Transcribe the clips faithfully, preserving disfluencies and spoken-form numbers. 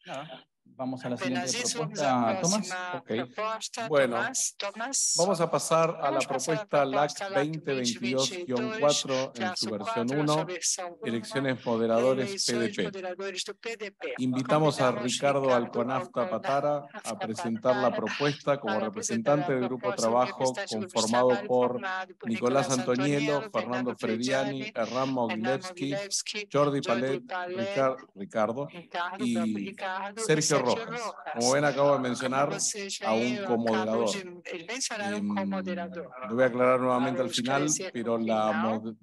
Nada, vamos a la Apenas siguiente isso, vamos propuesta, à Tomás. próxima Ok. proposta. Bueno, Tomás, Tomás. Vamos a pasar a la Vamos passar a propuesta L A C proposta L A C veinte veintidós guión cuatro en su versión quatro, na sua uno, versão um, elecciones moderadores eleições P D P. moderadores do P D P. Invitamos a Convidamos Ricardo Ricardo Alconafta Alconafta Patara a presentar la Patara propuesta como para apresentar representante a del grupo de proposta como trabajo representante do grupo de conformado trabalho por formado por Nicolás Nicolás Antoniello, Antoniello, Fernando Fernando Frediani, Frediani, Hernán Hernán Mogilevsky, Mogilevsky, Jordi Jordi Palet, Palet, Ricar- Ricardo Ricardo, y próprio Ricardo, e Sergio Sérgio Rojas. Rojas. Como ven, acabo de Como mencionar vocês a un veem, eu acabo comoderador. de eles mencionaram Em, um co-moderador. Lo voy a aclarar nuevamente Para al final, esclarecer pero no la, final, mod-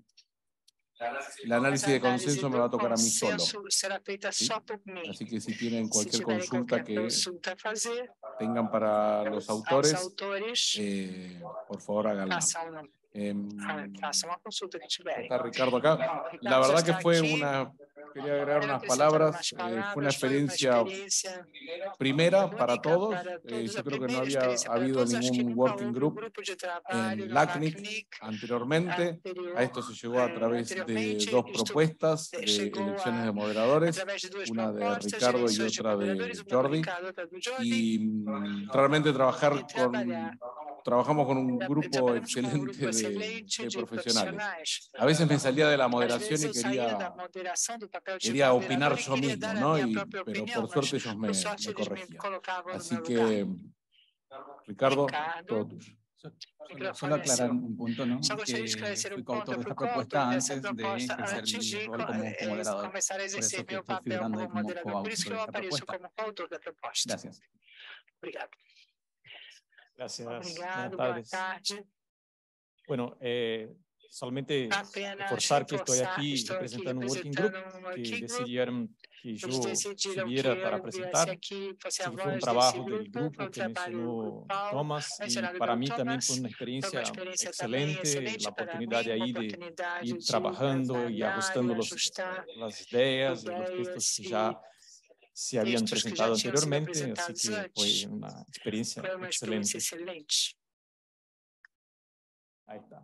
el análisis de consenso me va a tocar a mí solo. consenso será feita ¿sí? só por mim. Así que si tienen Se cualquier tiverem consulta qualquer que consulta a fazer tengan para los aos autores, autores, eh, por favor háganla. façam, Em, façam a consulta que tiverem. está Ricardo acá. Ricardo La verdad já que está fue aqui. una, quería agregar Quero unas acrescentar palabras, umas eh, fue una palavras, foi uma experiencia experiência primera para única todos. para Eh, todos, yo a creo que no primeira había experiência para habido todos, acho que ningún nunca working houve um group grupo de trabalho en no LACNIC LACNIC anteriormente. anterior. A esto se llegó a Eh, través de anteriormente, dos isto propuestas de chegou elecciones a- de moderadores, através de duas una de propostas de Ricardo y eleições de otra moderadores, de uma do Jordi. Ricardo, outra do Jordi, Y mm, realmente trabajar e con, trabalhar. trabajamos con un Tra- grupo Trabalhamos com um excelente grupo de, excelente de de profesionales. profissionais. A veces me salía de la Às moderación vezes y eu saía da quería, moderação, do papel de quería moderador, opinar e yo queria mismo, dar a ¿no? minha Y, própria pero opinião, por mas suerte ellos me, por sorte me eles me corregían. colocavam no Así meu lugar. que, Ricardo, Ricardo, todo tuyo. Solo, microfone solo é aclarar seu. un punto, ¿no? Só gostaria de Que esclarecer fui um ponto. coautor Eu de fui esta propuesta coautor dessa antes de proposta ejercer antes mi de rol como eh, moderador. começar a Por exercer eso que meu estoy papel figurando ahí como como moderador. Por isso coautor que de eu esta apareço propuesta. como coautor da proposta. Gracias. Obrigado. Gracias. Obrigado, Buenas boa tardes. tarde. Bueno, eh, solamente Apenas reforzar que estoy reforçar que aquí estou aqui representando un working group representando um que working group. decidieron que yo Eles decidiram que subiera para eu viesse presentar. aqui, fosse a Así que fue un voz desse trabajo del grupo, grupo foi um que trabalho mencionó grupal, Thomas y mencionado para pelo mí también Thomas. fue una Foi uma experiencia experiência também excelente, excelente la para oportunidad mim, de uma ahí de oportunidade ir de trabajando y trabalhar ajustando e los, ajustar las ideas, los ideias textos que e ya se habían textos que já presentado tinham sido anteriormente, así apresentados que fue antes. una experiencia Foi uma experiência excelente. excelente. Ahí está.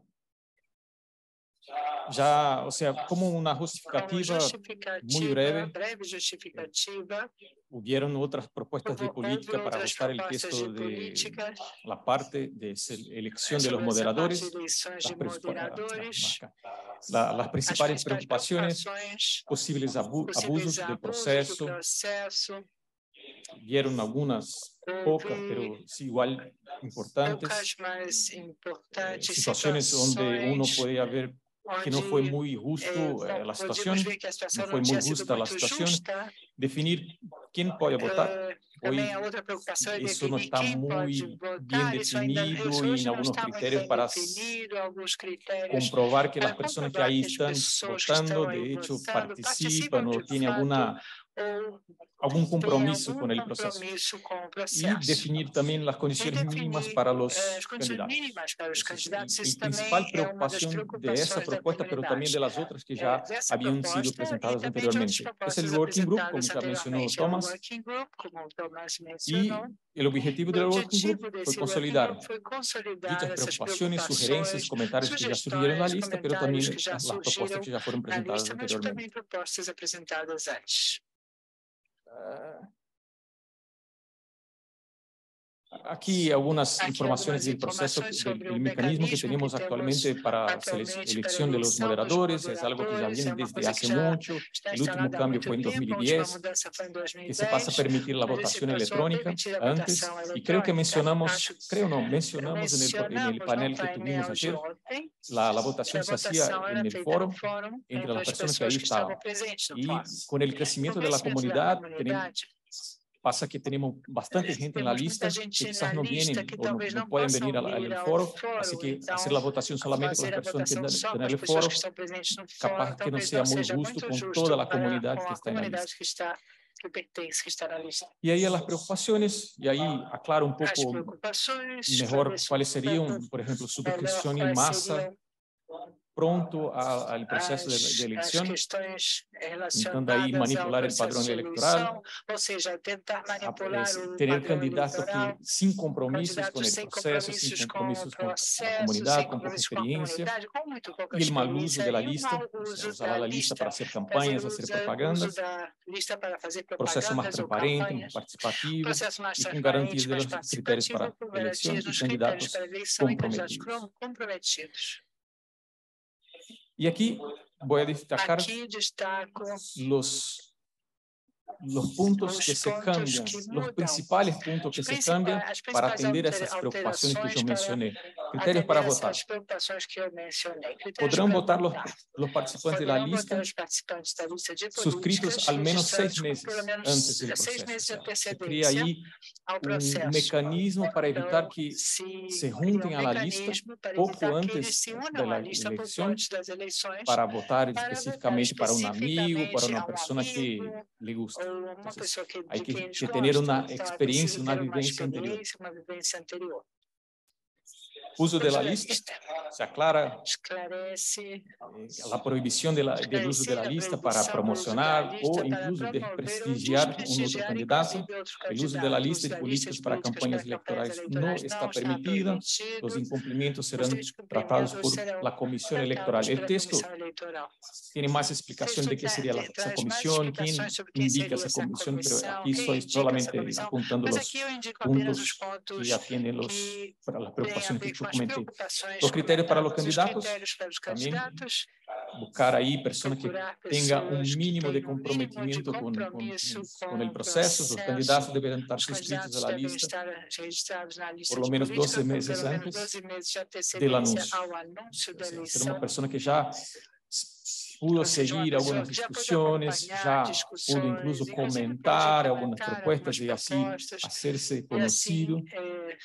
Ya, o sea, como una Como justificativa muy justificativa, breve, breve justificativa, hubieron otras propuestas de houve política para outras ajustar el propostas texto de de políticas la parte de se- elección de los sobre essa parte de moderadores, eleições las, de princip- moderadores, acá. La- las as principales principais preocupaciones, preocupações, posibles abu- possíveis abusos del abusos do proceso, processo, vieron algunas pocas, pero houve sí igual importantes, poucas mais eh, importantes situaciones donde uno situações puede haber que no fue onde muy eh, justo eh, la situación, podíamos ver que a situação no fue não muy tinha sido justa la muito situación, justa. definir quién puede votar. Eh, Hoy também a outra preocupação é eso no definir está quem pode muy bien votar. Isso ainda definido isso y hoje en não algunos está muito criterios bem para s- definido, alguns critérios comprobar que las para personas que comprovar ahí que as están pessoas que votando estão aí de hecho votando participan participam o de tienen fato alguna, ou algún têm compromiso algum con el proceso. compromisso com o Y processo. definir también las E condiciones mínimas definir para eh, as los condições candidatos. mínimas para os Esa es candidatos. el, Isso el também principal é uma das preocupación de esa preocupações da propuesta, pero también comunidade. de las otras que Eh, ya dessa habían sido proposta e presentadas também de outras anteriormente. Es propostas el working group, como apresentadas ya mencionó anteriormente. É o Thomas, working group, como o Thomas y mencionou. el objetivo O del working group objetivo fue desse working consolidar group foi consolidar dichas essas preocupaciones, sugerencias, preocupações, comentarios que ya surgieron en la sugestões, lista, pero también comentários que já las, las propuestas surgiram que ya fueron na presentadas lista, mas anteriormente. também propostas apresentadas antes. Ah, Aquí algunas Aqui informaciones algumas del proceso, informações del sobre el o mecanismo que mecanismo que tenemos temos actualmente para sele- atualmente para a elección de los eleição dos moderadores. Es algo que ya moderadores. viene É uma desde coisa hace que já mucho. está El último instalada há cambio muito fue en tempo. A última dos mil diez, mudança foi em que se pasa a dois mil e dez, permitir la onde se votación passou a electrónica permitir a antes, votação y creo que eletrônica. mencionamos, Acho creo no, mencionamos en el, en el mencionamos panel no que tuvimos painel de ayer, ontem la, la que votación a se hacía votação en era el feita no foro fórum entre entre las as personas que pessoas ahí que estavam estaban. presentes no Y fórum. con el Com o crecimiento de la crescimento da comunidad, tenemos, comunidade, pasa que tenemos bastante gente en la temos muita lista gente que na quizás no lista vienen que o no, talvez no não pueden possam venir al, vir al ao foro, así fórum, que então hacer la votación solamente con fazer las a personas que votação están só com en as el pessoas foro, que estão presentes no fórum, capaz que no talvez sea não muy seja justo muito con justo toda la para comunidad com que a está en la lista. comunidade que está que pertence, que está na lista. Y ahí a las preocupaciones, y ahí aclaro un As poco preocupações, mejor esclareço cuáles um serían, pouco por ejemplo, melhor superposición en quais masa, seriam pronto a- al processo de, de as, as eleição, questões tentando aí relacionadas ao manipular o processo padrão de eleitoral, eleição, ou seja, tentar a, manipular es, o ter padrão candidatos eleitoral, que sem compromissos com candidatos o sem processo, sem compromissos com o compromissos com a processo, sem comunidade, com pouca compromissos com a experiência, comunidade, com muito pouca e o mau uso experiência, da e o lista, mau ou seja, uso usar da a lista para lista, fazer fazer campanhas, fazer uso, uso propagandas, da lista para fazer processo mais propagandas ou transparente, mais campanhas, participativo processo mais e com garantias transparente, mais dos critérios participativo, para com eleição garantias e nos critérios candidatos para eleição e candidatos comprometidos. comprometidos. E aqui vou a destacar Aqui destaco los los puntos os que se pontos cambian, que los mudam, principales puntos os que se principais, cambian as para principais atender a alter- essas preocupações que eu alterações para mencionei. Critérios para atender votar. essas preocupações que eu mencionei. Critérios Podrão para votar los, votar. los participantes da Poderão lista votar os participantes da lista de suscritos políticas al menos registrados seis com meses pelo menos antes del seis proceso. meses de O sea, se cria antecedência aí ao um processo. mecanismo para evitar Então, que se se cria juntem um a la lista mecanismo para pouco evitar que eles antes se unam da à lista pouco eleição antes das eleições para votar para votar especificamente para um amigo, para especificamente uma a um pessoa que amigo lhe gusta. ou uma Então, pessoa que, hay de que, quem eles que ter gostam. uma Então, é experiência, preciso uma ter uma vivência anterior. experiência, uma vivência anterior. Uso de Uso la da lista, lista. se aclara Esclarece, eh, la prohibición de la, del uso de esclarecer la a lista para proibição do uso da promocionar lista o para incluso promover ou desprestigiar un otro desprestigiar, candidato. inclusive, outros El uso de la candidatos. lista de A lista políticos de para políticas campañas para campanhas electorales no eleitorais não está está permitida. permitido. Los incumplimientos Os serán tratados descumprimentos por serão la Comisión tratados Electoral. El pela texto comissão eleitoral. tiene más O explicación texto de qué tra- sería la, esa traz mais comisión, quién explicações sobre quem indica seria esa essa comisión, pero comissão, aquí quem estoy indica essa solamente comissão, apuntando mas los aqui eu indico apenas os puntos pontos que atienden los, que para las têm a preocupaciones que ver com yo as comenté. preocupações Los criterios para los comentadas, os candidatos, critérios para os también candidatos, buscar ahí personas que procurar tengan un pessoas que mínimo de tenham um mínimo de comprometimiento con, con, compromisso con el com o proceso. Los processo. candidatos deben estar Os suscritos a candidatos la devem lista estar registrados na lista por lo de menos política doce com meses pelo menos antes doze meses de del antecedência anuncio. ao anúncio O da sea, ser eleição. una persona que ya pudo Ou seja, uma seguir pessoa algunas que já pôde discusiones, acompanhar ya pudo discussões, incluso inclusive pôde comentar algunas comentar propuestas algumas y así propostas, hacerse e assim conocido. eh,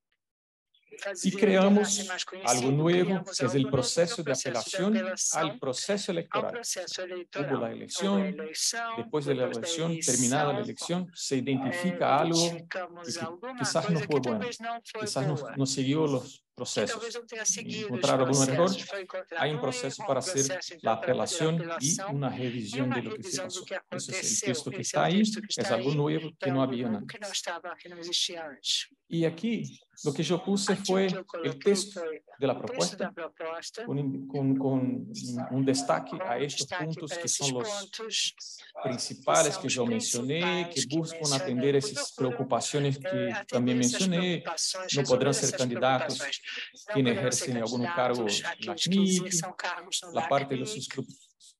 Y fazer, tornar-se creamos mais algo conhecido. nuevo, Criamos que es algo el novo, que é o proceso de processo de apelación apelação al proceso ao electoral. processo Hubo eleitoral. la Houve a elección, eleição, después de la depois da elección, terminada la eleição, elección, se eh, identifica algo que, identificamos que alguma quizás no coisa fue que bueno, talvez não foi quizás no, boa, no siguió los que talvez procesos. não tenha seguido os Encontraron algún error, processos. Foi encontrado hay un um proceso erro, para um hacer processo, la então, para fazer a apelación y apelação una e revisión uma de lo que se revisão do pasó. que Ese es el aconteceu. texto que Esse é está o ahí, texto que es está algo aí, nuevo é que no algo había novo que antes. não estava, que não existia antes. Y aquí lo que yo puse Aqui o fue que eu el coloquei texto foi de la o texto propuesta da proposta, con, con- con un destaque com a um estos destaque puntos para que esses son los pontos, que principales são que os yo mencioné, que principais que buscan mencionei, atender que esas procuram preocupaciones eh, que atender también essas mencioné. preocupações, No podrán resolver ser essas candidatos preocupações. Não quienes poderão ser ejercen algún cargo candidatos en la aqueles C que N I C, exerçam cargos no la parte de los LACNIC, suscri-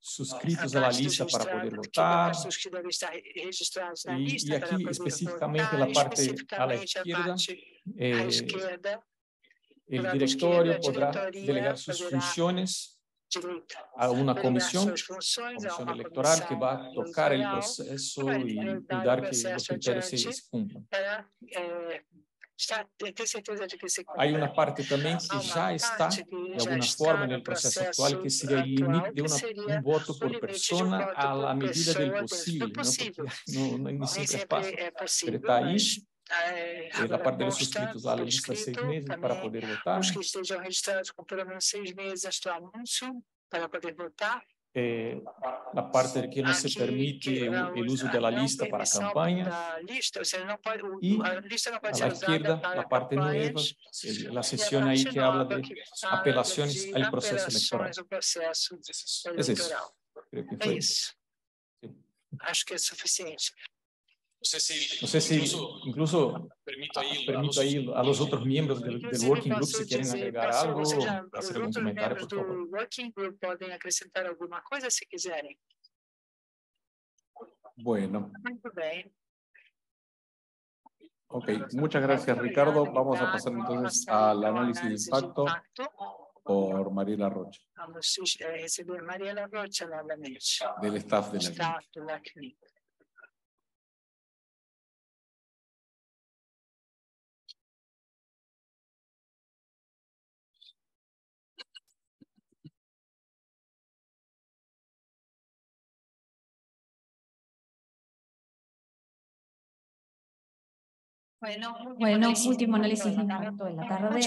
a suscritos a la parte dos lista para registrados, poder que da votar. parte dos que devem estar registrados na Y, y lista para aquí poder específicamente votar, la parte a la especificamente a izquierda, parte à eh, esquerda, do el lado esquerdo, a directorio podrá diretoria delegar sus poderá funciones direita a una delegar comisión, suas funções a comisión uma electoral, que comissão va a tocar el eleitoral que proceso vai y dar o cuidar que los processo criterios se, adiante se cumplan. para eh, estar, ter certeza de que se Hay cumpra. una parte también que Há uma ya está parte que de já alguna está forma en no el proceso processo actual, que sería el atual, límite de que una, seria un voto o por limite de um persona voto a la por medida del pessoa dentro do posible, ¿no? Porque possível. no, no- ni Nem siempre es sempre fácil, é pero possível, está ahí. mas eh, Eh, la agora parte de los consta suscritos a la por lista de seis escrito meses para também poder votar. os que estejam registrados com pelo menos seis meses antes do anúncio para poder votar. Eh, la parte de que no se Aqui, permite que el, el uso de la a não lista para permissão campañas. da lista, ou seja, não pode, o- Y a lista não a pode la ser usada izquierda, para la parte nueva, campanhas. el- la E a sección ahí parte que habla nova de que fala apelaciones de al proceso electoral. apelações ao processo Es eso. eleitoral. Creo que É fue. isso. Sí. Acho que é suficiente. No sé si, No sé si incluso incluso permito ahí, permito ahí a los otros miembros del, del Inclusive, working group posso si quieren dizer, agregar posso, algo ou seja, o os hacer algún outros comentario, membros por favor. do Working Group podem acrescentar alguma coisa se quiserem. Bueno, Muito bem. ok. Muchas gracias, Ricardo. Obrigada, Vamos a Ricardo. pasar Vamos entonces passar al então ao análisis de análise impacto impacto. por Mariela Rocha, Vamos eh, receber Mariela Rocha novamente, del staff de la staff do LACNIC. Bueno, último análisis de impacto de la tarde.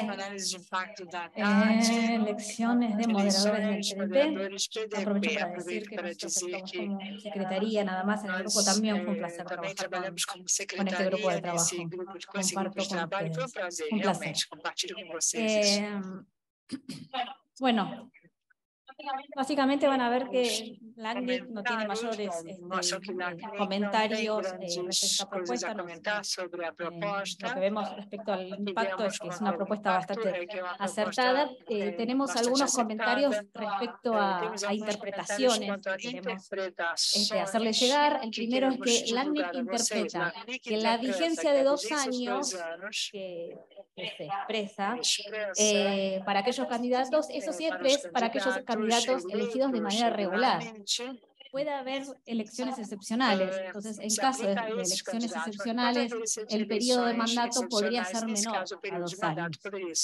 Eh, elecciones de moderadores del P D P. Aprovecho para decir que nosotros actuamos como secretaría, nada más en el grupo también fue un placer trabajar con, con este grupo de trabajo. Comparto con ustedes. Un placer. Eh, bueno. Básicamente van a ver que LACNIC no tiene mayores este, comentarios eh, respecto a propuesta. No, eh, lo que vemos respecto al impacto es que es una propuesta bastante acertada. Eh, tenemos algunos comentarios respecto a, a interpretaciones que queremos este, hacerle llegar. El primero es que LACNIC interpreta que la vigencia de dos años que, que se expresa eh, para aquellos candidatos, eso siempre es para aquellos candidatos elegidos de manera regular. Puede haber elecciones excepcionales, entonces en caso de, de elecciones excepcionales el periodo de mandato podría ser menor a dos años.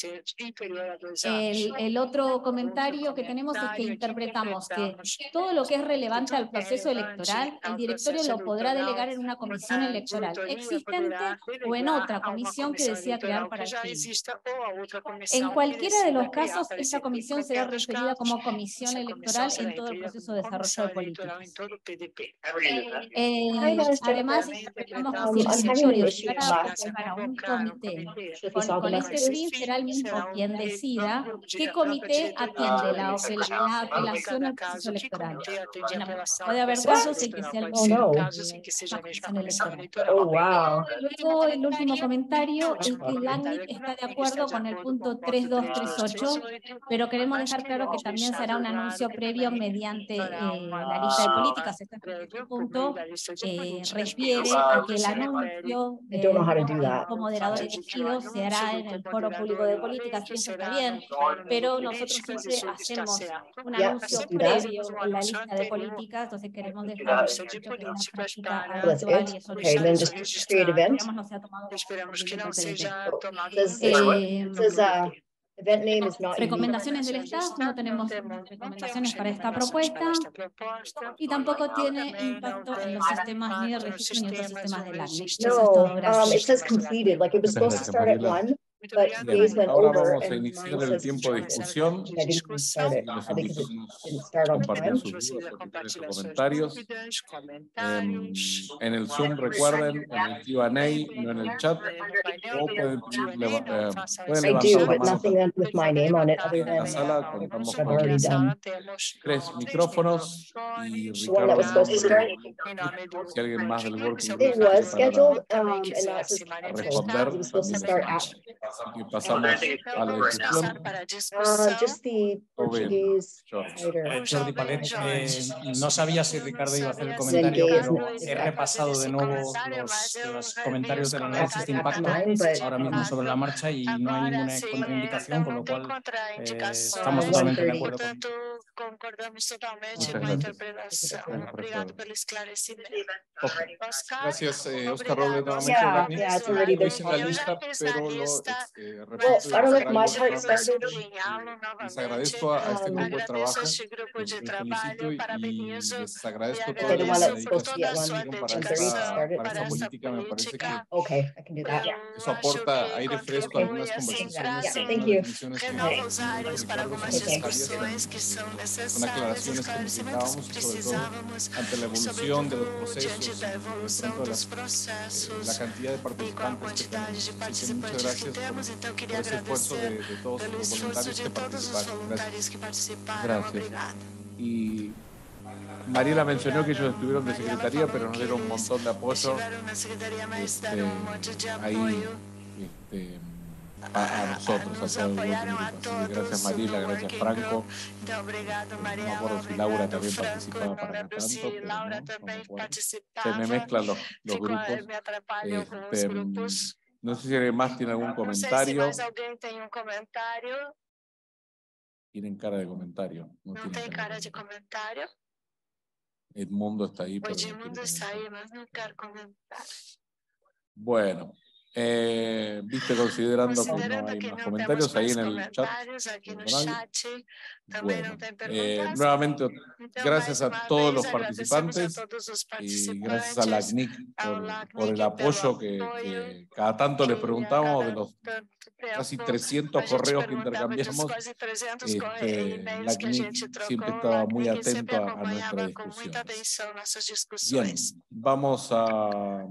El, el otro comentario que tenemos es que interpretamos que todo lo que es relevante al proceso electoral, el directorio lo podrá delegar en una comisión electoral existente o en otra comisión que desea crear para el fin. En cualquiera de los casos, esta comisión será referida como comisión electoral en todo el proceso de desarrollo de políticas. Eh, además, interpretamos que si el directorio llegara a convocar a un comité con, con este fin, será el mismo quien decida qué comité atiende la, apela, la apelación al proceso electoral. Bueno, puede haber casos en que sea el mismo Oh, no. la comisión electoral. Oh, wow. Luego, el último comentario es que LACNIC está de acuerdo con el punto tres dos tres ocho, pero queremos dejar claro que también será un anuncio previo mediante eh, la lista de políticas. Este punto eh, refiere a que el anuncio I don't know how to do del that. moderador elegido se hará en el foro público de políticas, y eso está bien, pero nosotros siempre hacemos un Yeah, anuncio just do that. previo en la lista de políticas, entonces queremos dejar dicho que es una práctica Oh, that's habitual y it? eso Okay, and then just create event. esperamos no sea tomado como procedimiento del P D P. Does, Eh, does uh, event name is not unique. Recomendaciones del staff, no tenemos recomendaciones para esta propuesta y tampoco tiene impacto en los sistemas ni de registro ni otros sistemas de LACNIC. Eso es No, todo, um, it gracias. says completed, like it was supposed to start at one, but Bien, days went ahora over vamos a and iniciar mine el says tiempo de discusión. I didn't start it, Los probably because it invitamos didn't a start on compartir time. sus dudas, opiniones o comentarios. En, en el Zoom, recuerden, en el Q and A, no en el chat. O pueden, pedir, leva, eh, pueden I levantar do, la but mano nothing también. with my name on it other En la than sala contamos what I've con already done. tres micrófonos y The one Ricardo, that was supposed to start, si alguien más del working it group was quiere scheduled, para um, and now it says a canceled. responder, It was supposed to también start at, estamos. Así que pasamos a la discusión. uh, just the Portuguese writer. Eh, Jordi Palet, eh, no sabía si Ricardo iba a hacer el Then comentario, gay is pero not- he repasado de nuevo los, los comentarios del análisis de impacto Mine, but ahora mismo sobre la marcha y no hay ninguna contraindicación, con lo cual eh, estamos Uh, totalmente de one acuerdo con Concordamos totalmente Muchas con la gracias. interpretación. Gracias, Obrigado Ricardo. pelo esclarecimento. Ok. Gracias, eh, Oscar Robles, nuevamente. Yeah, LACNIC. yeah, it's already Lo there. hice en la lista, pero lo este, Well, repito y I don't know if será my algo part rápido. started. Les agradezco a, a este Um, grupo de trabajo, Agradeço a este grupo los de felicito trabalho, y, y parabenizo les agradezco y toda Okay, the la one agradeço that's por supposed to be toda at a one, sua dedicación para one thirty to esta, start it. para para esta esta política. Me parece que política. Okay, I can do that. eso aporta ahí de fresco a contribui, algunas assim, conversaciones, Yeah, trazem, thank algunas you. definiciones que renova que os ares para Ricardo algumas son Okay. discussões que são son necessárias, aclaraciones que esclarecimentos necesitábamos que y sobre todo precisávamos, ante la evolución de los sobretudo procesos diante y da de evolução pronto de dos las, eh, processos la cantidad de e com a participantes que quantidade tenemos. de Así que muchas participantes que gracias por, temos, então eu por queria ese esfuerzo agradecer de, de todos pelo los esforço voluntarios de que todos os participaron. Gracias. voluntários que participaram. Gracias. Obrigada. Y Mariela mencionó que ellos estuvieron de secretaría, pero nos dieron un montón de apoyo Estiveram na secretaria, mas este, deram um monte de ahí apoio. este, a, a nosotros, a Nos todo el working apoyaram a group. Así que gracias todos Mariela, no gracias Working Franco. Group. Então, obrigado, No me Mariela, acuerdo si Laura obrigado, también Franco. participaba Não para acá lembro se tanto, pero Laura no, no me também acuerdo. Se participava. me mezclan los, los Ficou, grupos. me atrapalhou com os Este, grupos. no sé si alguien más tiene algún Não sei se comentario. mais alguém tem um comentário. Tienen cara de comentario. No, Não tienen tem cara de comentario. comentário. Edmundo está ahí, O pero no Edmundo quiere está comentar. aí, mas não quero comentar. Bueno, Eh, Viste, considerando que no Considerando hay que más não comentarios temos ahí mais en el chat. comentários aqui ¿no? no Nadie. chat, também Bueno, não tem eh, perguntas. nuevamente, Então, gracias mais a uma todos vez, los agradecemos a participantes todos os y gracias a la participantes, C N I C ao por, LACNIC por el pelo apoyo que, apoio, que cada tanto le que a preguntamos de cada los tanto casi tempo trescientos a gente correos que perguntava dos intercambiamos. quase trezentos Este, e-mails la que a C N I gente C trocou. siempre O estaba muy LACNIC sempre atento a, a nuestras acompanhava com muita discusiones. atenção nossas Bien, discussões. vamos a,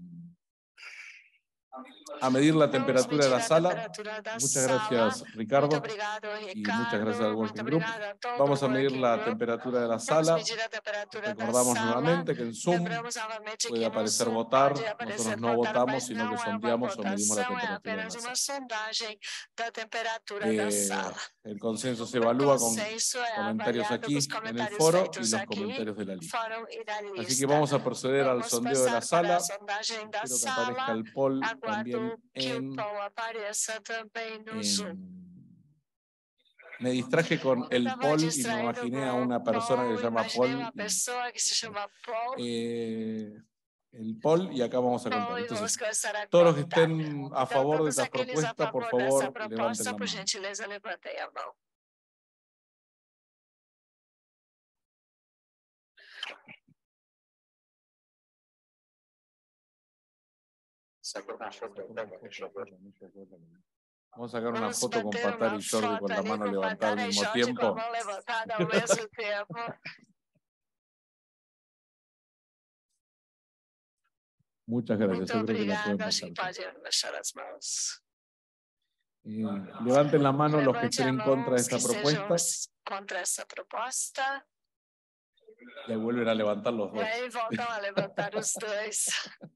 a medir la Vamos temperatura de medir la a sala. temperatura da Muchas sala. gracias, Muito Ricardo, obrigado, y muchas gracias al Ricardo. Muito Working Group. obrigado a todo Vamos o a medir Working la Group. temperatura de la Vamos sala. medir a temperatura da Recordamos sala. nuevamente que en Zoom Lembramos novamente puede que no aparecer Zoom votar. pode aparecer Nosotros no votar, votamos, mas sino não que é uma sondeamos o medimos la votação, é temperatura de apenas la uma sala. sondagem da temperatura da Eh, sala. el consenso se O evalúa con consenso é comentarios avaliado com os aquí en el comentários foro y feitos los aqui, comentarios de la lista. fórum e da lista. Así que vamos a proceder al Vamos sondeo de la passar para sala. a sondagem da Espero que aparezca sala. el poll Aguardo también que o en, poll apareça também no Zoom. en... Me distraje con Eu el estava poll y me distraído imaginé a com una o persona que Paul, se llama imaginei Paul. uma y- pessoa que se chama Paul. eh, el poll y acá vamos a contar. Paul, e vamos Entonces, começar a todos los que contar. estén a Então, favor de todos esta aqueles a propuesta, por favor dessa favor, levanten proposta, la por mano. gentileza, levantei a mão. Vamos a sacar una Vamos foto con bater Patar uma y Jordi foto con la ali mano com levantada al Patara e mismo Jorge com a tiempo. mão levantada ao mesmo tempo. Muchas gracias. Muito Yo creo que la pueden obrigada. Acho que pasar. pode baixar as mãos. Eh, levanten la mano los que Levante estén a en contra de mão esta que propuesta sejam contra essa proposta. y ahí vuelven a levantar los E dos. aí voltam a levantar os dois.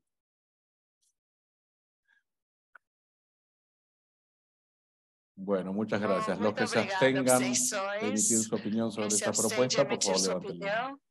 Bueno, muchas Bom, gracias. Los muito que se obrigada. abstengan de emitir Abstenções. su opinión sobre Quem se esta abstém de propuesta, por emitir favor, sua levanten la mano. opinião.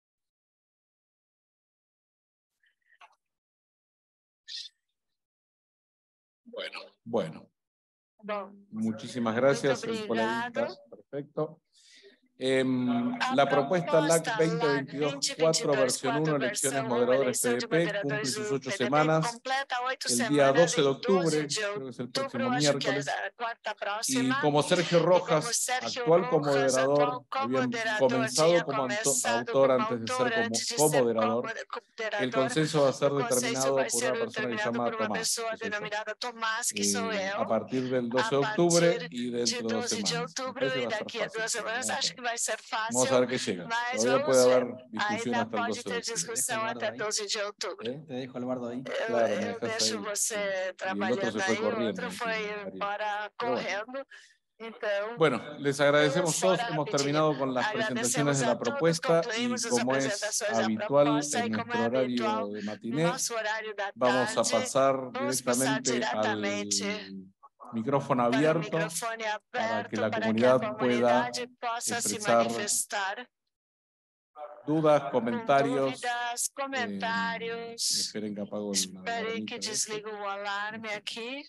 Bueno, bueno. Bom, Muchísimas gracias. Muito El poll ahí está. obrigado. Perfecto. Em, A la propuesta L A C proposta veinte LAC veintidós vinte cuatro vinte e dois versión uno, quatro elecciones versão um, moderadores eleição de P D P, cumple moderadores sus do ocho P D P, semanas completa oito el día semanas doce de em octubre, doze de creo que es el outubro, próximo acho que é miércoles. a quarta Y próxima. como Sergio E como Rojas, Sérgio actual Rojas, comoderador, atual había comoderador, comenzado tinha como auto- começado autor como antes de ser autor como antes de ser comoderador, el comoderador. consenso va a ser O consenso determinado vai por ser una persona que se determinado llama por uma Tomás, pessoa que soy yo. denominada Tomás, que sou Eh, eu. a partir del doce A de octubre partir y de dentro de dos doze de semanas. Me outubro parece que e va a ser daqui a fácil, duas pero semanas, vamos a acho ver. que vai ser Vamos a fácil, ver qué llega. mas Todavía vamos puede haber ver. discusión Ainda hasta el pode doce de ter octubre. discussão Eduardo até aí. doze de outubro. ¿Eh? Te dejo a Eduardo ahí. Eu, Claro, me eu dejas deixo ahí, você sí. Y el otro trabalhando se fue aí, o corriendo outro foi encima, María. embora Pero bueno. correndo. Então, Bueno, les agradecemos vamos todos. fora Hemos rapidinho. terminado con las presentaciones Agradecemos de a la todos, propuesta y concluímos as como es apresentações da habitual proposta en e como nuestro é habitual horario de no matiné, nosso horário da vamos a tarde, pasar vamos passar directamente al diretamente micrófono para o abierto microfone para que aberto la para que a comunidad pueda comunidade possa se expresar manifestar dudas, com comentarios. dúvidas, Eh, comentários. esperen que apago el Esperem que alarmita este. desligue o alarme aqui.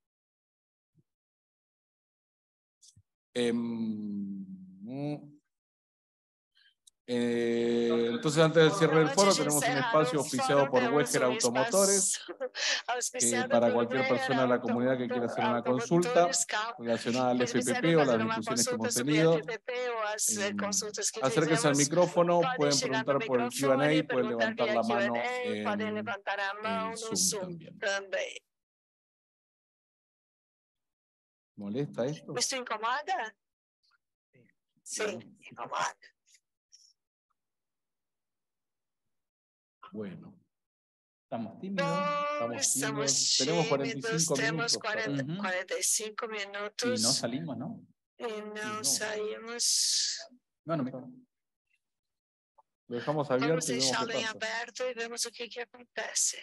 Em, eh, entonces, antes del cierre del Antes foro, de tenemos un encerrar espacio o auspiciado fórum, por temos Weger um Automotores, espaço que auspiciado para por cualquier Weger persona de la comunidad que quiera hacer una consulta Automotores, carro. relacionada al Eles F P P quiserem o las fazer uma discusiones que consulta hemos sobre tenido, F P P ou as eh, eh, consultas que acérquense al fizemos, micrófono, podem pueden chegar no preguntar por el Q and A, microfone, pueden perguntar levantar via la Q and mano A, podem en levantar a mão el no Zoom Zoom también. também. ¿Molesta esto? Isso incomoda? Sim, incomoda. Bueno, Estamos tímidos. Bom, estamos estamos tímidos. Tenemos cuarenta y tímidos, cinco temos minutos para- quarenta, Ujú. quarenta e cinco Y no minutos salimos, ¿no? e não no. saímos. Bueno, mira. Lo dejamos Vamos abierto y vemos qué deixá-lo em pasa. aberto e vemos o que, que acontece.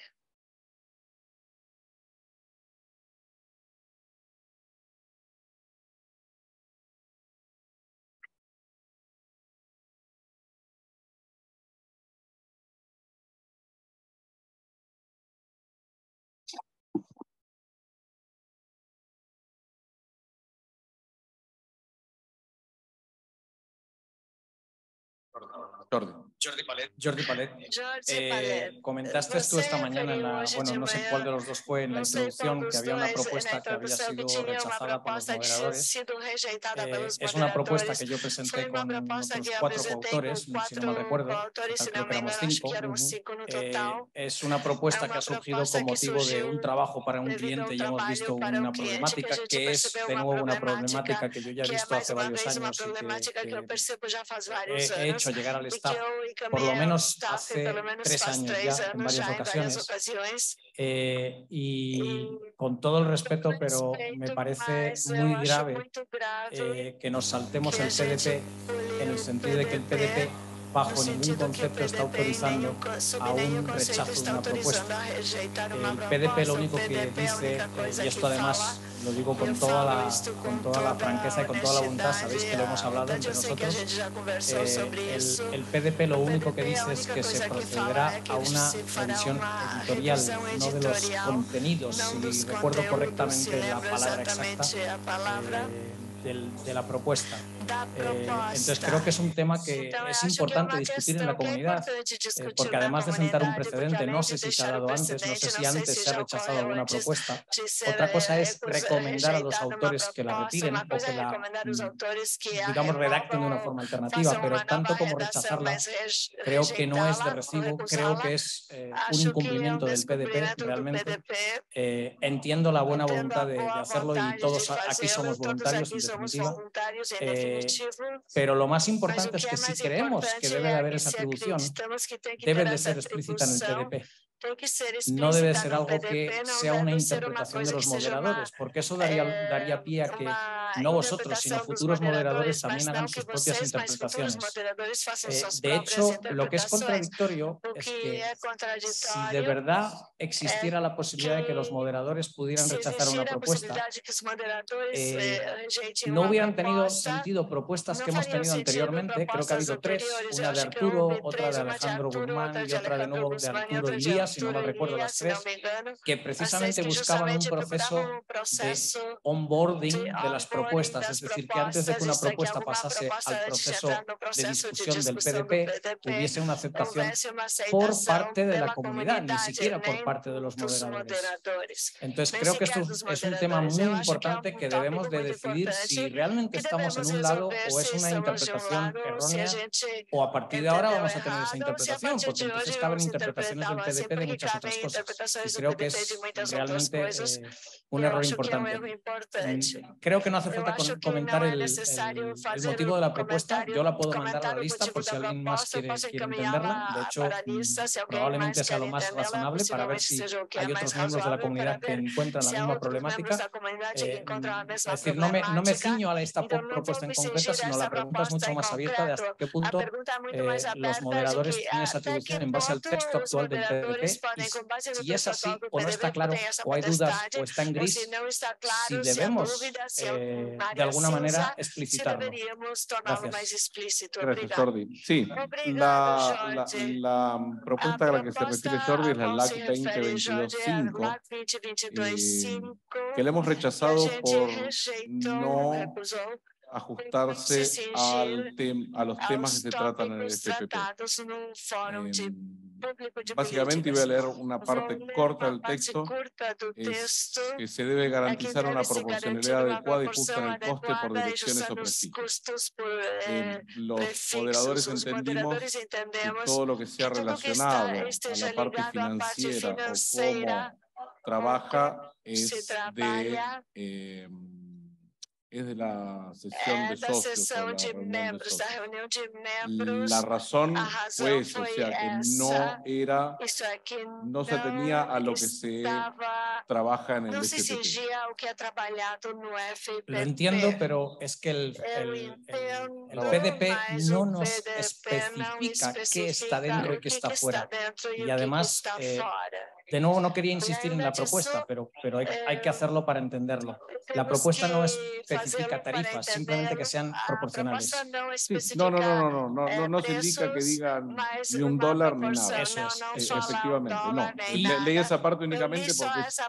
Jordi. Jordi Palet. Jordi Palet, eh, comentaste tú esta mañana, en la, bueno, no sé cuál de los dos fue en la introducción, que había una propuesta que había sido rechazada por los moderadores. Eh, es una propuesta que yo presenté con otros cuatro coautores, si no mal recuerdo, creo que éramos cinco. Eh, es una propuesta que ha surgido con motivo de un trabajo para un cliente y hemos visto una problemática que es de nuevo una problemática que yo ya he visto hace varios años y que, que he, he hecho llegar al staff por lo menos hace tres años ya en varias ocasiones eh, y con todo el respeto, pero me parece muy grave eh, que nos saltemos el P D P en el sentido de que el P D P bajo ningún concepto está autorizando a un rechazo de una propuesta. El P D P lo único que dice, eh, y esto además lo digo con toda, la, con toda la franqueza y con toda la voluntad, sabéis que lo hemos hablado entre nosotros, eh, el, el P D P lo único que dice es que se procederá a una revisión editorial, no de los contenidos, si recuerdo correctamente la palabra exacta, eh, del, de la propuesta. Eh, entonces creo que es un tema que es importante discutir en la comunidad, eh, porque además de sentar un precedente, no sé si se ha dado antes, no sé si antes se ha rechazado alguna propuesta. Otra cosa es recomendar a los autores que la retiren o que la, digamos, redacten de una forma alternativa, pero tanto como rechazarla, creo que no es de recibo, creo que es eh, un incumplimiento del P D P realmente. Eh, entiendo la buena voluntad de, de hacerlo y todos aquí somos voluntarios en definitiva. Eh, pero lo más importante es que si creemos que debe de haber esa atribución, debe de ser explícita en el P D P. No debe ser algo que sea una interpretación de los moderadores, porque eso daría, daría pie a que no vosotros, sino futuros moderadores también hagan sus propias interpretaciones. Eh, de hecho, lo que es contradictorio es que si de verdad existiera la posibilidad de que los moderadores pudieran rechazar una propuesta, eh, no hubieran tenido sentido propuestas que hemos tenido anteriormente. Creo que ha habido tres, una de Arturo, otra de Alejandro Guzmán y otra de nuevo de Arturo y Díaz, si no me recuerdo las tres, que precisamente buscaban un proceso de onboarding de las propuestas, es decir, que antes de que una propuesta pasase al proceso de discusión del P D P, hubiese una aceptación por parte de la comunidad, ni siquiera por parte de los moderadores. Entonces creo que esto es un tema muy importante que debemos de decidir si realmente estamos en un lado o es una interpretación errónea o a partir de ahora vamos a tener esa interpretación, porque entonces caben interpretaciones del P D P de muchas otras cosas y creo que es realmente eh, un error importante. Creo que no hace falta con, comentar el, el, el motivo de la propuesta, yo la puedo mandar a la lista por si alguien más quiere, quiere entenderla, de hecho probablemente sea lo más razonable para ver si hay otros miembros de la comunidad que encuentran la misma problemática. Eh, es decir, no me, no me ciño a esta propuesta en concreto, sino la pregunta es mucho más abierta de hasta qué punto eh, los moderadores tienen esa atribución en base al texto actual del P D P y si es así o no está claro o hay dudas o está en gris, si debemos eh, de alguna manera explicitarlo. Gracias. Gracias, Jordi. Sí, la, la, la propuesta a la que se refiere Jordi es la L A C veinte veintidós punto cinco, eh, que le hemos rechazado por no ajustarse al tem a los temas que se tratan en el F P P. Eh, básicamente, y voy a leer una parte corta del texto, es que se debe garantizar una proporcionalidad adecuada y justa en el coste por direcciones o prestigios. Eh, los moderadores entendimos que todo lo que sea relacionado a la parte financiera o cómo trabaja es de... Eh, es de la sesión de socios, o la reunión de socios. La razón fue eso, o sea, que no era, no se atenía a lo que se trabaja en el F P P. Lo entiendo, pero es que el, el, el, el P D P no nos especifica qué está dentro y qué está fuera. Y además, eh, de nuevo, no quería insistir en la propuesta, pero, pero hay, hay que hacerlo para entenderlo. La propuesta no especifica tarifas, simplemente que sean proporcionales. Sí, no, no, no, no, no, no, no se indica que digan ni un dólar ni nada. Eso es. Eh, efectivamente, no. Le, leí esa parte únicamente porque es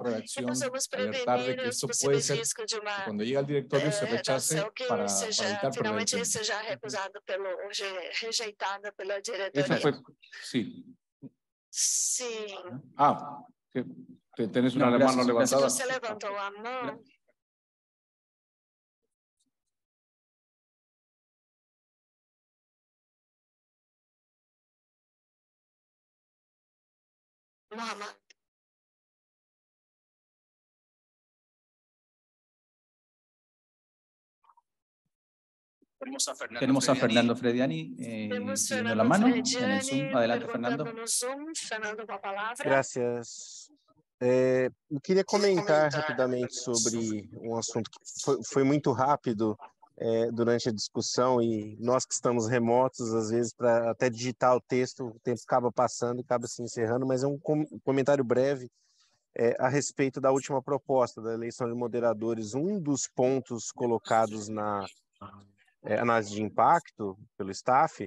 redacción, possamos alertar de que prevenir os esto puede possíveis ser, riscos de que uma cuando llegue al directorio se eh, rechace redação que para, para seja evitar perder el finalmente tiempo. seja recusado pelo ou re- rejeitada pela Esa diretoria. fue, sí. Sim. Ah, que te- tenés una No, gracias, mano levantada. Você levantou a mão. Mohamed. Tenemos a Fernando, Tenemos a Frediani. Fernando Frediani eh, pidiendo la mano en el Zoom. Adelante, Fernando. Graças. É, eu queria comentar rapidamente sobre um assunto que foi, foi muito rápido é, durante a discussão, e nós que estamos remotos, às vezes, para até digitar o texto, o tempo acaba passando e acaba se encerrando, mas é um com, comentário breve é, a respeito da última proposta da eleição de moderadores. Um dos pontos colocados na é, análise de impacto pelo staff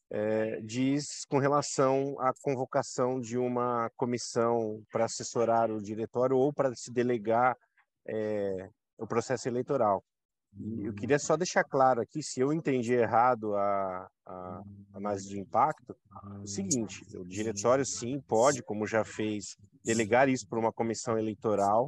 É, diz com relação à convocação de uma comissão para assessorar o diretório ou para se delegar é, o processo eleitoral. E eu queria só deixar claro aqui, se eu entendi errado a, a análise de impacto, o seguinte: o diretório sim pode, como já fez, delegar isso para uma comissão eleitoral.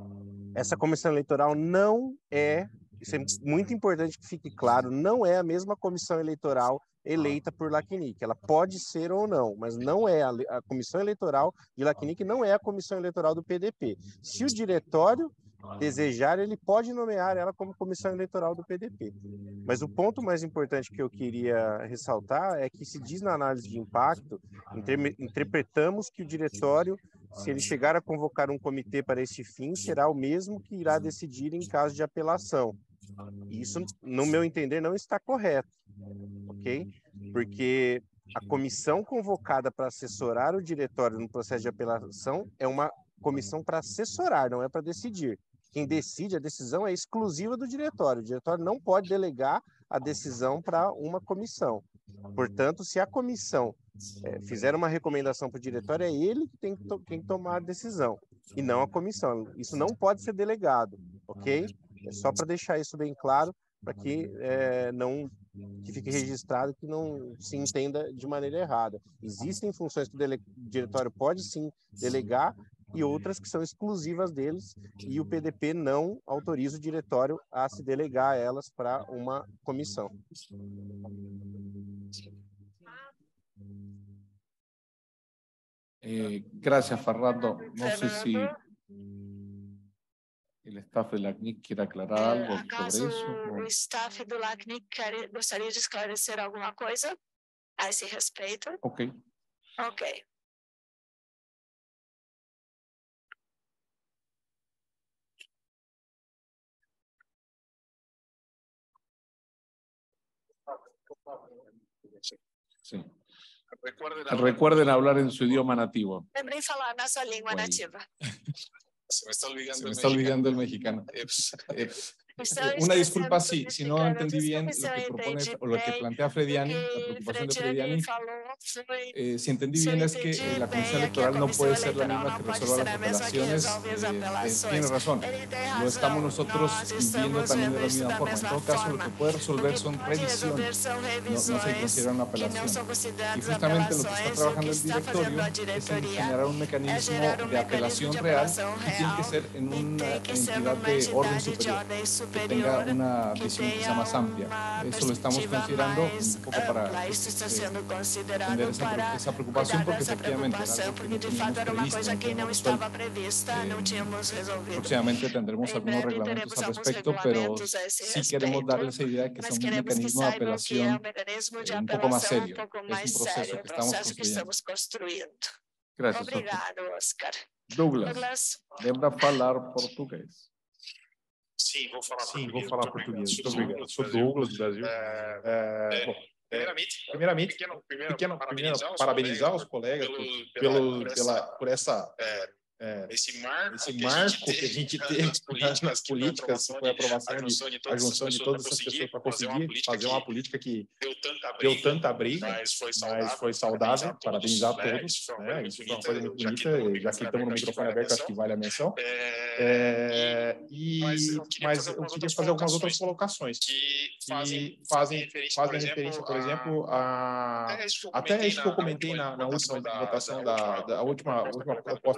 Essa comissão eleitoral não é, isso é muito importante que fique claro, não é a mesma comissão eleitoral eleita por Lacnic. Ela pode ser ou não, mas não é a, a comissão eleitoral de Lacnic, não é a comissão eleitoral do P D P. Se o diretório desejar, ele pode nomear ela como comissão eleitoral do P D P. Mas o ponto mais importante que eu queria ressaltar é que se diz na análise de impacto, interpretamos que o diretório, se ele chegar a convocar um comitê para este fim, será o mesmo que irá decidir em caso de apelação. Isso, no meu entender, não está correto, ok? Porque a comissão convocada para assessorar o diretório no processo de apelação é uma comissão para assessorar, não é para decidir. Quem decide, a decisão é exclusiva do diretório. O diretório não pode delegar a decisão para uma comissão. Portanto, se a comissão é, fizer uma recomendação para o diretório, é ele que tem que, to tem que tomar a decisão, e não a comissão. Isso não pode ser delegado, ok? É só para deixar isso bem claro, para que é, não que fique registrado, que não se entenda de maneira errada. Existem funções que o diretório pode sim delegar e outras que são exclusivas deles, e o P D P não autoriza o diretório a se delegar elas para uma comissão. Eh, gracias, Fernando. No sé si el staff de Lacnic quiere aclarar algo sobre eso. O staff do Lacnic gostaria de esclarecer alguma coisa a esse respeito? Ok. Ok. Sí. Recuerden, Recuerden hablar en su idioma nativo. Lembrem falar na sua língua Bueno. nativa. Se me está olvidando, Se me el está mexicano. olvidando el mexicano. Eps. Eps. Estou Una esquecendo disculpa do si, si no mexicano. entendí bien lo Desculpe se que eu propone entendi o lo que bem. plantea Frediani, O la que preocupación de Frediani Frediani. falou foi, Eh, si entendí se eu bien es que entendi eh, la bem, comisión é que a electoral no comissão puede ser la eleitoral misma não que pode resuelva ser las a mesma que apelaciones. resolve as Eh, eh, apelações. tiene razón. Ele tem Lo razão. estamos nosotros Nós viendo estamos también de vendo la isso misma da forma. En mesma todo caso, lo forma. que puede O resolver que son pode resolver revisiones. são No, no se revisões considera una que não apelación. são Y consideradas justamente lo que está apelações. O que trabajando el está fazendo a directorio es en diretoria generar un é mecanismo gerar um de apelación mecanismo de real apelação y tiene que real ser en e una tem que ser entidad numa de orden entidade de superior, ordem que tenga superior, una que visión quizá tenha más amplia. uma Eso lo estamos perspectiva considerando mais un poco para ampla. Isso está sendo eh, considerado entender esa, para esa preocupación, cuidar porque dessa efectivamente era preocupação, algo que porque no de teníamos fato era uma previsto, coisa no que não teníamos estava resuelto. prevista, não Eh, tínhamos resolvido. Próximamente tendremos Em algunos breve reglamentos teremos al alguns respecto, pero regulamentos a esse sí queremos respeito, darle esa idea de que mas es un queremos que mecanismo de saibam que é um apelación mecanismo de eh, un poco más apelação um serio. pouco Es mais un proceso sério, que um estamos processo que construyendo. estamos construindo. Gracias, Oscar. Obrigado, Oscar. Douglas, Douglas, lembra falar português. Sim, vou falar Sim, português. vou falar português. Muito obrigado. Sou Douglas, do Brasil. É, É, é, bom, primeiramente, primeiramente, pequeno, primeiro, pequeno, primeiro, parabenizar os parabenizar colegas os colegas pelo, por, pela, pelo, por pela, essa, por essa é, é, esse marco, esse que, marco a que a gente nas teve políticas, nas que foi a políticas, que foi a aprovação a de, junção de a todas junção essas de pessoas todas para essas pessoas conseguir para fazer uma conseguir política fazer uma que política que deu tanta briga, deu tanta briga, mas foi mas saudável, foi saudável, parabenizar né? todos. Isso foi uma Né? coisa Isso muito foi uma coisa muito bonita, bonita, já que estamos no microfone aberto, acho que vale a menção. É, É, e, mas eu queria mas fazer eu algumas queria outras fazer algumas outras colocações colocações que fazem, que fazem, referência, fazem por referência, por exemplo, exemplo, a, até isso que eu até comentei isso que eu na, comentei na, na última votação da, da última, última proposta colocada pelo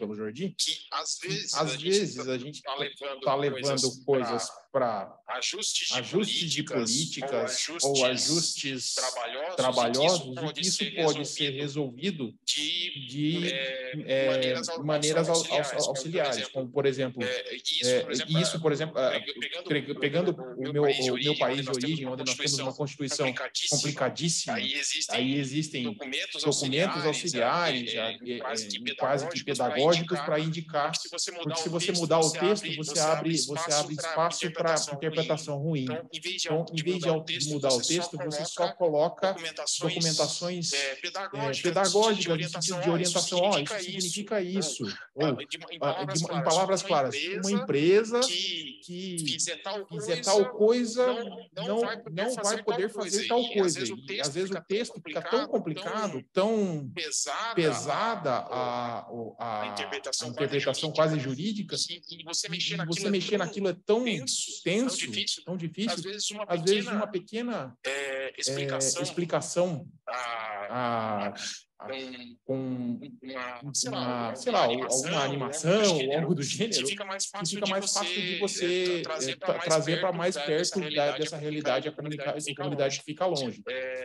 pelo Jordi, que às vezes, às vezes a gente está levando, tá levando coisas para ajustes de ajustes de políticas, políticas ou ou ajustes, ajustes trabalhosos, trabalhosos e e que isso pode ser resolvido de, de é, é, maneiras, maneiras au- auxiliares, aux- auxiliares, como por exemplo, é, isso, é, por exemplo, isso, por exemplo, ah, pegando, pegando o o meu, país de o meu origem, país de onde nós temos origem, uma onde nós temos uma Constituição Constituição complicadíssima, complicadíssima, aí existem, aí existem documentos, documentos auxiliares, auxiliares, é, é, quase que é, quase que pedagógicos pedagógicos para indicar, porque se você mudar, porque se o, você texto, mudar o você texto, abre, você abre, você abre espaço para interpretação, interpretação ruim. Então, em vez de, Então, em vez de, mudar o de texto, mudar o você texto, só você só coloca documentações, documentações é, é, pedagógicas, pedagógicas de no sentido de orientação, orientação. Ó, isso significa isso. Ou, ou de, em, em palavras de, claras, em palavras uma claras, empresa uma empresa que, que fizer tal fizer coisa, tal coisa não, não, vai poder, não fazer, vai poder tal fazer coisa. tal E, coisa. às vezes, E às vezes o texto fica tão complicado, tão pesada, pesada a, a, a a interpretação, interpretação quase jurídica, e, e você e, mexer e naquilo, você mexer é tão naquilo é tão tenso, tenso, tão difícil, tão difícil, às vezes uma às pequena, vezes uma pequena é, explicação, é, explicação a, a, a, com uma, sei uma, lá, sei lá, animação, alguma animação ou algo do gênero, que fica mais que fácil, fica mais de, fácil você, de você trazer é, trazer para mais perto dessa da, dessa realidade a comunidade, a comunidade que fica longe.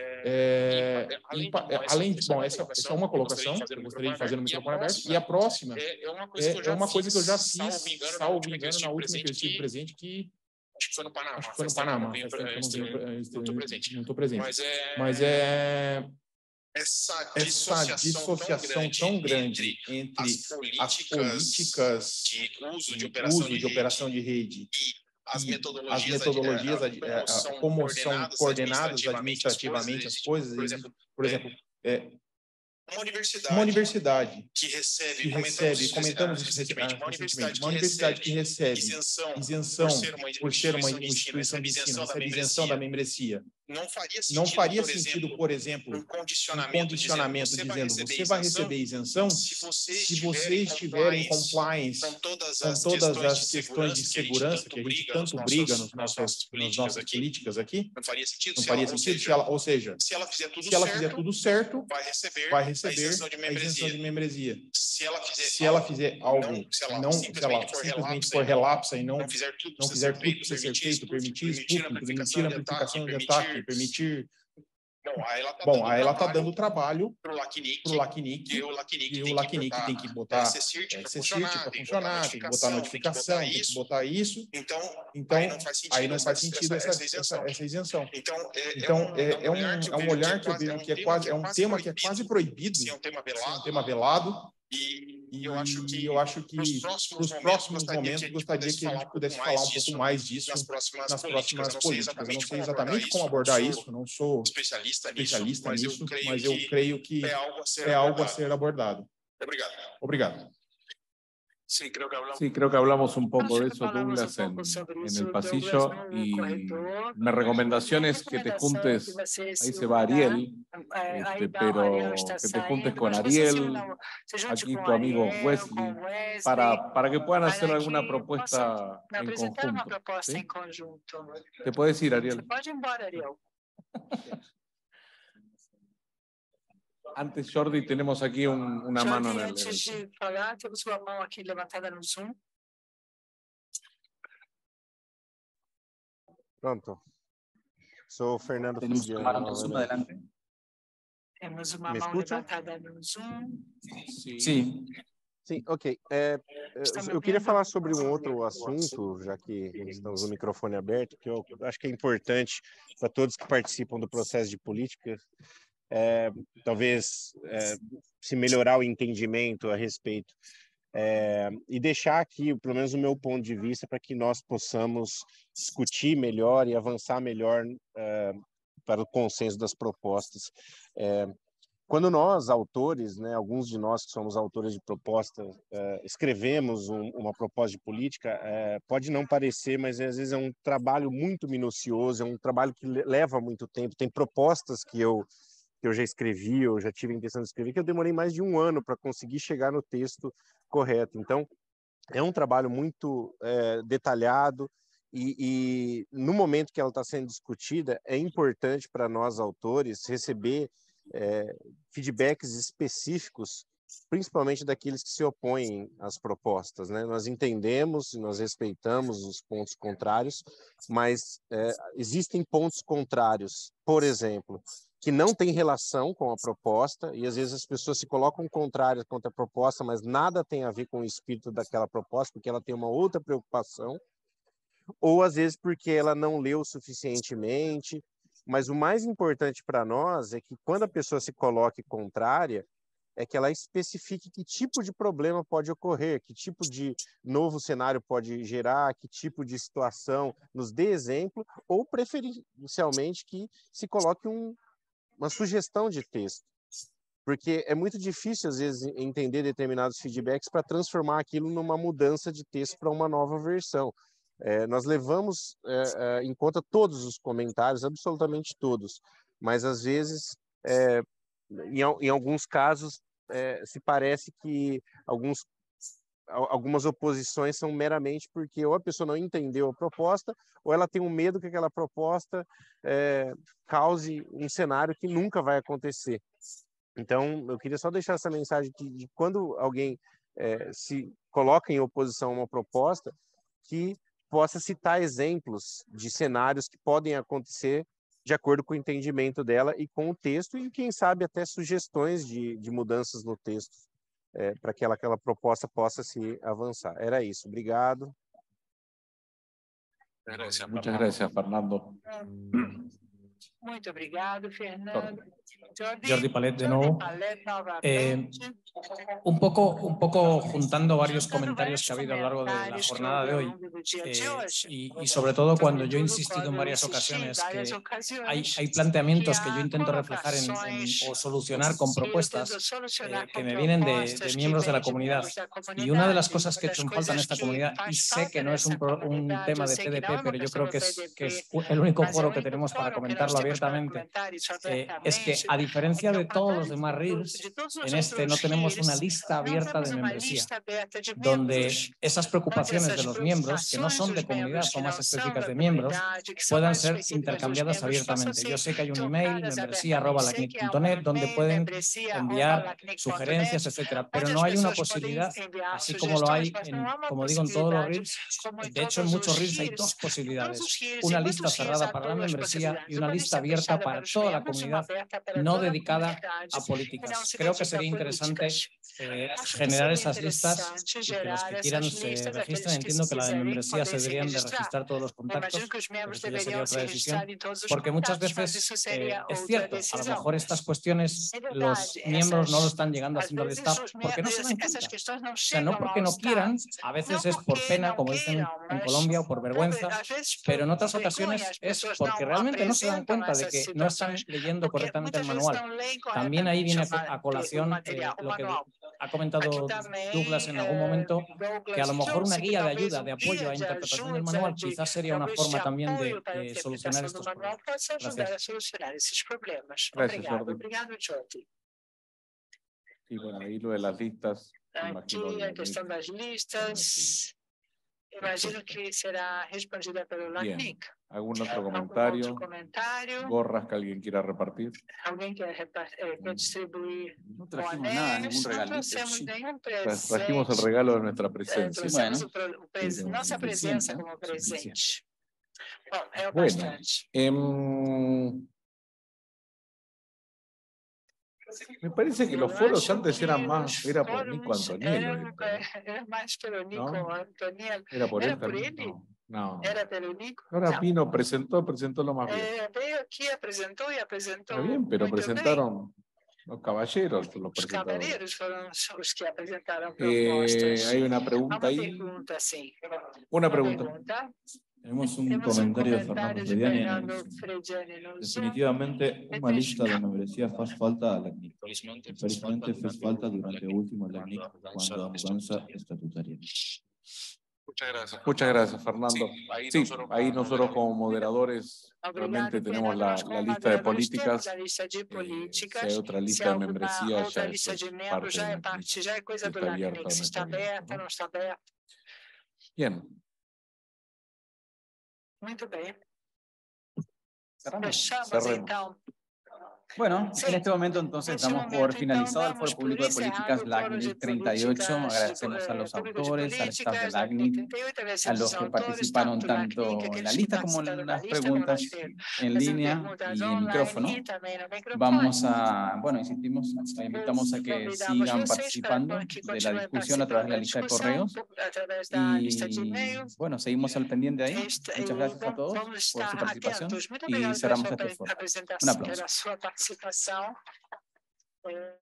É, é, além, além de, bom, essa, essa é uma colocação que eu gostaria de fazer no microfone aberto, e a próxima é, é uma coisa, é, que, eu é uma coisa que eu já fiz, salvo engano, na última que eu estive presente, que acho que foi no Panamá, acho que foi no Panamá, faz tempo que eu não estou presente. Não estou presente. Mas é, Mas é essa dissociação, essa dissociação tão grande, tão grande entre, entre as políticas de uso de de, operação, uso de, de, operação de rede e as e metodologias, as metodologias a, a, a, como, como são são coordenadas administrativamente as coisas, por exemplo, por exemplo é, uma universidade, uma universidade que recebe, que recebe, comentamos, comentamos isso recentemente, uma universidade, uma universidade que recebe isenção, isenção por ser uma, por ser uma instituição instituição de ensino, recebe isenção da membresia. Não faria sentido, não faria por, sentido exemplo, por exemplo, um condicionamento, um condicionamento dizendo, dizendo você vai receber isenção se você se estiver, você estiver em compliance com todas com as, todas questões, as questões de segurança que a gente tanto briga nos nossos, nas nossas políticas aqui. Não faria sentido, não faria se, ela, sentido ou seja, se ela, ou seja, se ela fizer tudo, se ela certo, fizer tudo certo, vai receber, vai receber a isenção de a membresia. isenção de membresia. Se ela fizer, se ela fizer algo, não, se ela não, simplesmente, se ela for, simplesmente relapsa for relapsa e não, não fizer tudo não fizer tudo para ser feito, permitir expulso, permitir amplificação de ataque, permitir. Não, aí ela tá Bom, dando aí ela está trabalho dando trabalho para o LACNIC, pro LACNIC, e o LACNIC, e o tem, LACNIC que tem que botar C C I R T é, para C C I R T funcionar, para funcionar, tem que botar notificação, tem que botar isso. Então, então aí não faz sentido, aí não faz essa, sentido essa, essa, essa, isenção. essa isenção. Então, é, então é, um, é, um, é um olhar que eu vejo que é quase, é um tema que é quase proibido, se é um tema velado, é um tema velado. E, e eu acho que, eu acho que nos próximos, nos próximos momentos, momentos gostaria que a gente pudesse falar um pouco mais disso nas próximas, nas políticas. próximas políticas. Eu não sei exatamente como abordar isso, não sou especialista, especialista nisso, nisso, mas eu creio, mas eu que, creio que é algo a ser, é algo abordado. A ser abordado. Obrigado. Obrigado. Sí, creo que hablamos, sí, creo que hablamos un poco de eso, Douglas, en, en el pasillo, y mi recomendación es que te juntes, ahí se va Ariel, este, pero que te juntes con Ariel, aquí tu amigo Wesley, para, para que puedan hacer alguna propuesta en conjunto. ¿Sí? Te puedes ir, Ariel. Antes, Jordi, tenemos aquí un, una Jordi, mano en el... antes de falar, temos uma mão aqui levantada no Zoom. Pronto. Sou Fernando Fugiano. Temos uma mão levantada no Zoom. Sim. Sim, ok. É, eu queria falar sobre um outro assunto, já que estamos no microfone aberto, que eu acho que é importante para todos que participam do processo de política. É, talvez é, se melhorar o entendimento a respeito é, e deixar aqui, pelo menos o meu ponto de vista, para que nós possamos discutir melhor e avançar melhor é, para o consenso das propostas. É, quando nós, autores, né, alguns de nós que somos autores de proposta, é, escrevemos um, uma proposta de política, é, pode não parecer, mas às vezes é um trabalho muito minucioso, é um trabalho que leva muito tempo. Tem propostas que eu que eu já escrevi, eu já tive a intenção de escrever, que eu demorei mais de um ano para conseguir chegar no texto correto. Então, é um trabalho muito é, detalhado e, e, no momento que ela está sendo discutida, é importante para nós, autores, receber é, feedbacks específicos principalmente daqueles que se opõem às propostas, né? Nós entendemos e nós respeitamos os pontos contrários, mas é, existem pontos contrários, por exemplo, que não têm relação com a proposta, e às vezes as pessoas se colocam contrárias contra a proposta, mas nada tem a ver com o espírito daquela proposta, porque ela tem uma outra preocupação, ou às vezes porque ela não leu suficientemente. Mas o mais importante para nós é que quando a pessoa se coloque contrária, é que ela especifique que tipo de problema pode ocorrer, que tipo de novo cenário pode gerar, que tipo de situação, nos dê exemplo, ou preferencialmente que se coloque um, uma sugestão de texto. Porque é muito difícil, às vezes, entender determinados feedbacks para transformar aquilo numa mudança de texto para uma nova versão. É, nós levamos é, é, em conta todos os comentários, absolutamente todos, mas às vezes, é, em, em alguns casos, é, se parece que alguns, algumas oposições são meramente porque ou a pessoa não entendeu a proposta, ou ela tem um medo que aquela proposta é, cause um cenário que nunca vai acontecer. Então, eu queria só deixar essa mensagem que de quando alguém é, se coloca em oposição a uma proposta, que possa citar exemplos de cenários que podem acontecer de acordo com o entendimento dela e com o texto, e quem sabe até sugestões de, de mudanças no texto, é, para que ela, aquela proposta possa se avançar. Era isso. Obrigado. Muchas gracias, Fernando. Muito obrigado, Fernando. Jordi Palet de nuevo. Eh, un, poco, un poco juntando varios comentarios que ha habido a lo largo de la jornada de hoy eh, y, y sobre todo cuando yo he insistido en varias ocasiones que hay, hay planteamientos que yo intento reflejar en, en, o solucionar con propuestas eh, que me vienen de, de miembros de la comunidad, y una de las cosas que he hecho en falta en esta comunidad, y sé que no es un, un tema de T D P, pero yo creo que es, que es el único foro que tenemos para comentarlo abiertamente, eh, es que a diferencia de todos los demás R I Rs, en este no tenemos una lista abierta de membresía, donde esas preocupaciones de los miembros, que no son de comunidad, son más específicas de miembros, puedan ser intercambiadas abiertamente. Yo sé que hay un email, membresía arroba lacnic punto net, donde pueden enviar sugerencias, etcétera, pero no hay una posibilidad, así como lo hay, en, como digo, en todos los R I Rs. De hecho, en muchos R I Rs hay dos posibilidades: una lista cerrada para la membresía y una lista abierta para toda la comunidad, no dedicada a políticas. Creo que sería interesante eh, generar esas listas y que los que quieran se registren. Entiendo que la de membresía se deberían de registrar todos los contactos, pero eso ya sería otra decisión, porque muchas veces eh, es cierto, a lo mejor estas cuestiones los miembros no lo están llegando haciendo el staff porque no se dan cuenta. O sea, no porque no quieran, a veces es por pena, como dicen en Colombia, o por vergüenza, pero en otras ocasiones es porque realmente no se dan cuenta de que no están leyendo correctamente el manual. También ahí viene a colación eh, lo que ha comentado Douglas en algún momento, que a lo mejor una guía de ayuda, de apoyo a interpretación del manual, quizás sería una forma también de, de solucionar estos problemas. Gracias. Gracias, Jordi. Y bueno, ahí lo de las listas. Aqui a questão das listas, imagino que será respondida pelo LACNIC. ¿Algún otro comentario? Algum outro comentário? Gorras que alguien quiera repartir. Alguém quer, eh, quer distribuir? No trajimos nada, ningún Não regalito. trouxemos Sí. nenhum presente. Trajimos el regalo de nuestra Eh, presencia. trouxemos Bueno, o pre- o pres- pero nossa suficiente, presença ¿no? como presente. Bom, é o Bueno, bastante. em, me parece que los foros antes eran más, era por Nico Antoniello. Era, era mais pelo Nico ¿No? Antoniello. Era por Era él por también. ele? No. no. Era pelo Nico? Ahora Não. vino, presentó, presentó lo más bien. É, veio aqui, apresentou e apresentou Está bien, pero muito bem. presentaron los caballeros, los Os presentadores. cavaleiros foram os que apresentaram Eh, propostas. hay una Há pregunta uma ahí. pergunta, sim. Una pregunta. pergunta. Tenemos un Temos um comentario de Fernando comentário de Frediani en el Fernando Zoom. Frediani no Zoom. Definitivamente, una lista de membresía faz falta a LACNIC. Infelizmente fez falta durante el último LACNIC cuando a mudanza estatutaria. Muchas gracias. Muchas gracias, Fernando. ahí Sí, nosotros ahí como nosotros como moderadores Obrigado, realmente tenemos Fernando. la, Nós, como la lista de moderadores, temos políticas. a lista de Eh, políticas. si hay otra Se lista de alguma membresía, outra ya lista eso de es membros parte já de é la parte, já é coisa si do está abierta LACNIC. o Se no está está abierta, aberta, ¿no? não está aberta. Bien. Muito bem. Cerramos. Fechamos, Cerremos. então, Bueno, en este momento entonces damos por finalizado el Foro Público de Políticas LACNIC treinta y ocho. Agradecemos a los autores, al staff de LACNIC, a los que participaron tanto en la lista como en las preguntas en línea y en micrófono. Vamos a, bueno, insistimos, invitamos a que sigan participando de la discusión a través de la lista de correos. Y bueno, seguimos al pendiente ahí. Muchas gracias a todos por su participación y cerramos este foro. Un aplauso. Participação.